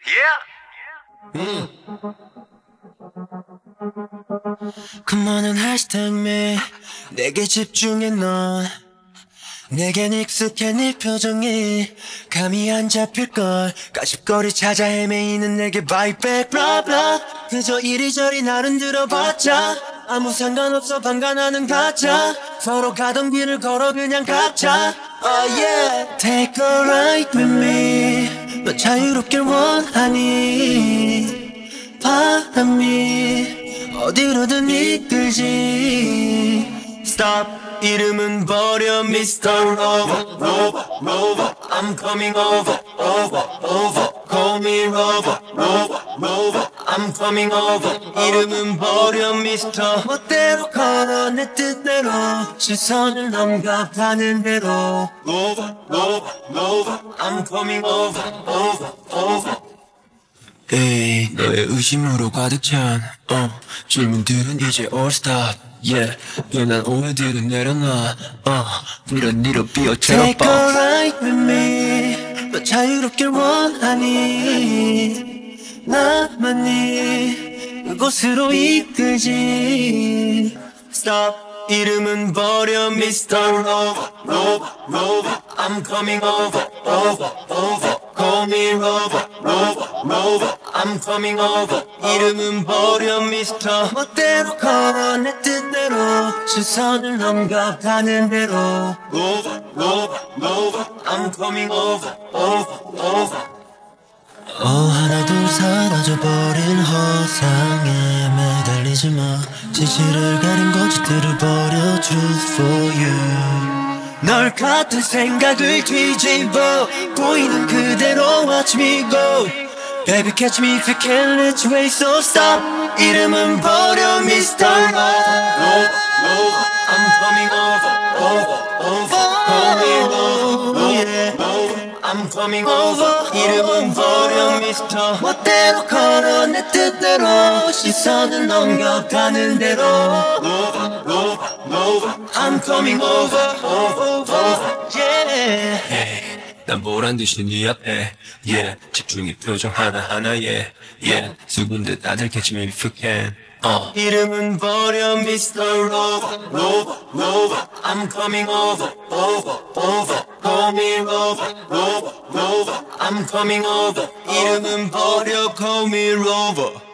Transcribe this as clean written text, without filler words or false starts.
Come on and hashtag me. 내게 집중해 넌. 내겐 익숙해 네 표정이 감이 안 잡힐걸. 까십거리 찾아 헤매이는 내게 buy back blah blah. 그저 이리저리 나른 들어봤자 아무 상관없어 방관하는 가짜. 서로 가던 길을 걸어 그냥 각자. Oh yeah. Take a ride with me. 너 자유롭길 원하니 바람이 어디로든 이끌지. Stop. 이름은 버려 Mr. Rover, Rover, Rover. I'm coming over, over, over. Call me Rover, Rover, Rover. I'm coming over. 이름은 버려 Mr. 멋대로 걸어 내 뜻대로 시선을 넘겨 가는 대로. Rover, Rover, Rover. I'm coming over, over, over. 에이, 너의 의심으로 가득 찬 질문들은 이제 all stop. Yeah, 괜한 오해들은 내려놔. 이런 니로 비어처럼 Take a ride with me. 너 자유롭길 원하니 나만이 그곳으로 이끌지. Stop. 이름은 버려 Mr. Rover, Rover, Rover. I'm coming over, over, over. Call me Rover, Rover, Rover. I'm coming over. 이름은 버려 Mr. 멋대로 걸어 내 뜻대로 시선을 넘겨 가는 대로. Rover, Rover, Rover. I'm coming over, over, over. 하나 둘 사라져버린 허상에 매달리지 마. 진실을 가린 거짓들을 버려 Truth for you. 널 같은 생각을 뒤집어 보이는 그대로 watch me go. Baby catch me if you can let your way so stop. 이름은 버려 Mr. Rover, Rover. I'm coming over, over, over. Call me Rover, yeah. I'm coming over. 이름은 버려 Mr. 멋대로 걸어 내 뜻대로 시선을 넘겨 가는 대로. Rover, Rover, Rover. I'm coming over, over, over, yeah. Hey, 난 보란 듯이 네 앞에 yeah. 집중의 표정 하나하나에 yeah. 수군 듯 아들 catch me if you can. 이름은 버려 Mr. Rover, Rover, Rover. I'm coming over, over, over. Call me Rover, Rover, Rover. I'm coming over. 이름은 버려 Call me Rover.